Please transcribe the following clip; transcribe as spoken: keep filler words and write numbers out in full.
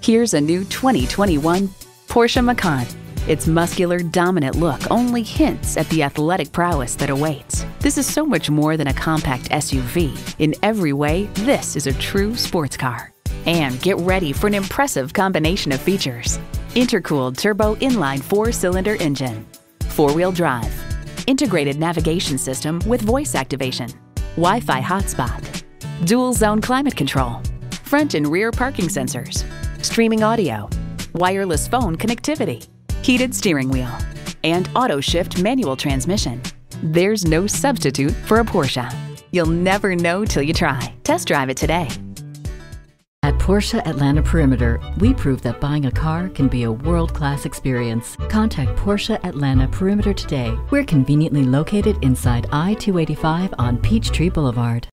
Here's a new twenty twenty-one Porsche Macan. Its muscular, dominant look only hints at the athletic prowess that awaits. This is so much more than a compact S U V. In every way, this is a true sports car. And get ready for an impressive combination of features. Intercooled turbo inline four-cylinder engine, four-wheel drive, integrated navigation system with voice activation, Wi-Fi hotspot, dual zone climate control, front and rear parking sensors, streaming audio, wireless phone connectivity, heated steering wheel, and auto shift manual transmission. There's no substitute for a Porsche. You'll never know till you try. Test drive it today. At Porsche Atlanta Perimeter, we prove that buying a car can be a world-class experience. Contact Porsche Atlanta Perimeter today. We're conveniently located inside I two eighty-five on Peachtree Boulevard.